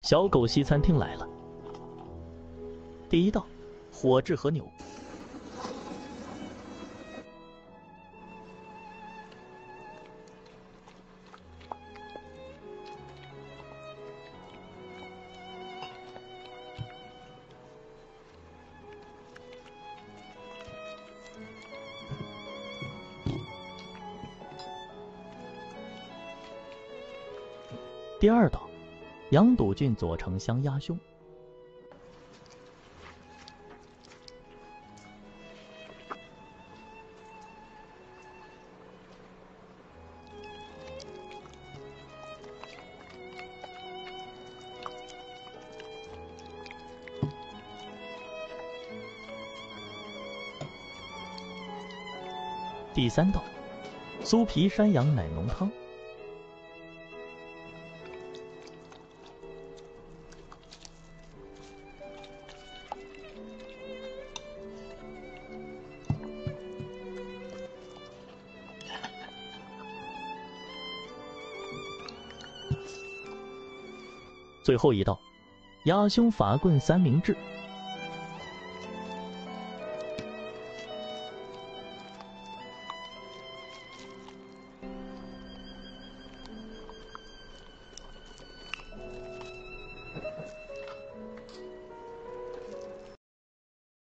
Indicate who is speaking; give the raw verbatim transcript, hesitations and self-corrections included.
Speaker 1: 小狗西餐厅来了。第一道，火炙和牛。第二道，羊肚菌左丞相鸭胸。第三道，酥皮山羊奶浓汤。最后一道，鸭胸法棍三明治。